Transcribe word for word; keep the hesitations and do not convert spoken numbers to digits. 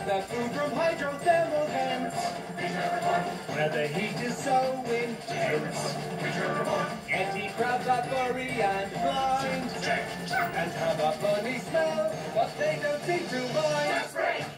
the food from hydrothermal vents, where the heat is so intense. Yeti crabs are furry and blind, and have a funny smell, but they don't seem to mind.